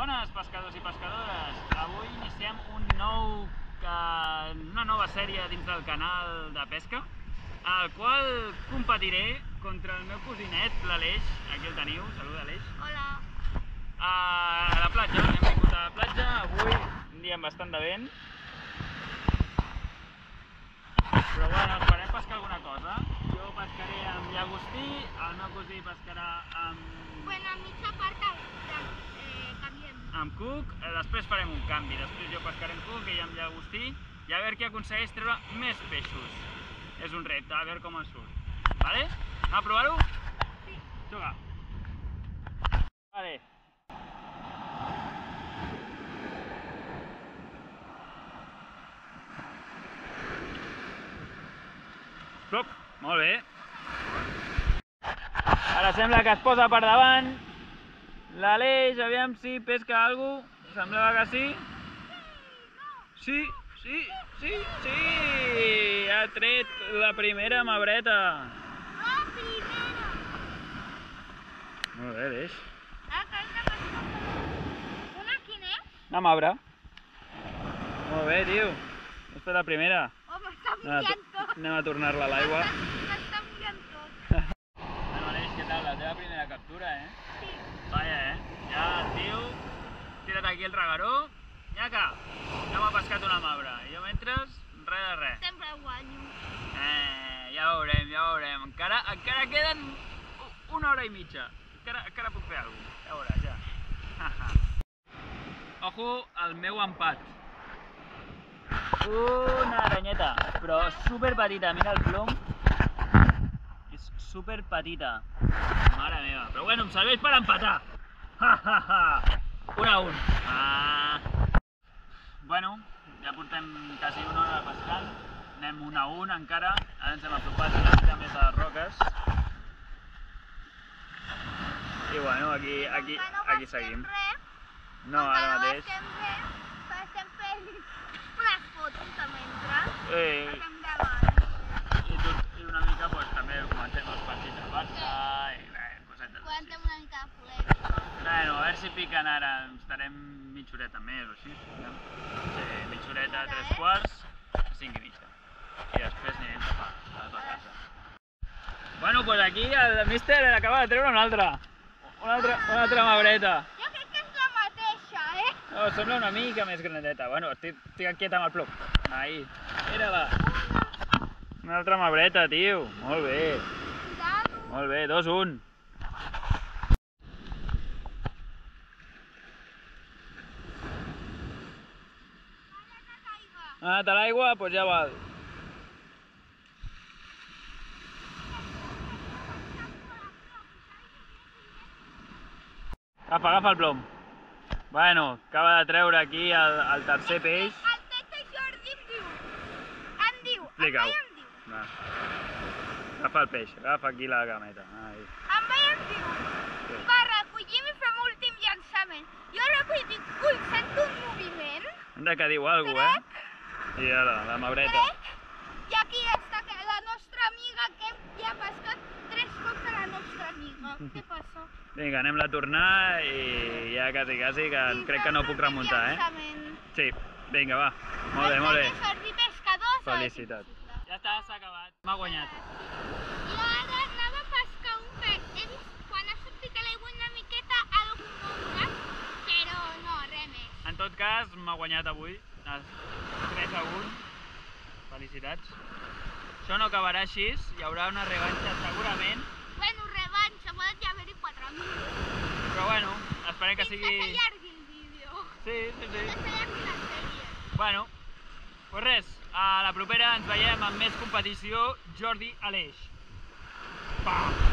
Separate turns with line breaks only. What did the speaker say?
Bones pescadors i pescadores, avui iniciem una nova sèrie dins del canal de pesca, al qual competiré contra el meu cosinet, l'Aleix. Aquí el teniu, saluda Aleix.
Hola.
A la platja, hem vingut a la platja, avui un dia amb bastant de vent. Però bueno, esperem pescar alguna cosa. Jo pescaré amb llagostí, el meu cosí pescarà amb...
Bueno, a mitja part canviem.
Amb cuc, després farem un canvi. Després jo pescaré amb cuc, ell amb llagostí, i a veure qui aconsegueix treure més peixos. És un repte, a veure com ens surt. Vale? Anem a provar-ho?
Sí.
Juga. Vale. Plop, molt bé. Ara sembla que es posa per davant l'Aleix, aviam si pesca alguna cosa. Semblava que sí. Sí, sí, sí, sí! Ha tret la primera mabreta.
La primera!
Molt bé, Aleix.
Una quina és?
Una mabra. Molt bé, tio. Has fet la primera.
Oh, m'està mullant tot.
Anem a tornar-la a l'aigua.
M'està mullant tot.
Bueno, Aleix, què tal? La teva primera captura,
Sí.
Vaja, Ja el tio, tira't aquí el regaró. Nyaca, ja m'ha pescat una mabra. I jo mentre, res de res.
Sempre guanyo.
Ja veurem, ja veurem. Encara queden una hora i mitja. Encara puc fer alguna cosa. Ja veuràs, ja. Ojo al meu empat. Una aranyeta, però super petita. Mira el plom. És super petita. Mare meva. Però bueno, em serveix per empatar. 1 a 1. Bueno, ja portem quasi una hora pescant. Anem 1 a 1 encara. Ara ens hem apropat una mica més a les roques. I bueno, aquí seguim. No, ara mateix.
Estem fent unes fotos de mentre. Estem
gravant. I una mica també comentem els partits del Barça i cosetes així.
Comentem una mica de polèmica.
Bueno, a veure si piquen ara. Estarem mitja horeta més o així. Sí, mitja horeta, 3/4, 5 i mitja. I després anirem cap a la casa. Bueno, doncs aquí el míster acaba de treure una altra mabreta.
Jo crec que és la mateixa,
No, sembla una mica més granadeta. Bueno, estic quieta amb el plom. Ahí, mira-la. Una altra mabreta, tio. Molt bé.
Cuidado.
Molt bé, 2-1. Ha anat a l'aigua? Doncs ja val. Agafa el plom. Bueno, acaba de treure aquí el tercer peix.
El tete Jordi em diu.
Explica-ho. Agafa el peix, agafa aquí la gameta.
Em diu, va, recollim i fem l'últim llançament. Jo recollim, sento un moviment.
Anda que diu alguna cosa, I ara, la mabreta.
I aquí està la nostra amiga que ja ha pescat 3 cops a la nostra amiga. Què passa?
Vinga, anem-la a tornar i ja quasi que crec que no puc remuntar, Sí, vinga, va. Molt bé, molt bé. Felicitats. Ja està, s'ha acabat. M'ha guanyat.
I ara anava a pescar un peix. He vist quan ha sortit a l'aigua una miqueta algun nombre, però no, res més.
En tot cas, m'ha guanyat avui. 3 a 1. Felicitats. Això no acabarà així, hi haurà una revanxa segurament.
Bueno, revanxa, poden ja haver-hi 4.000.
Però bueno, esperem que sigui...
Fins que s'allargui el vídeo.
Sí.
Fins que s'allargui la sèrie.
Bueno, doncs res, a la propera ens veiem amb més competició. Jordi Aleix. Pam!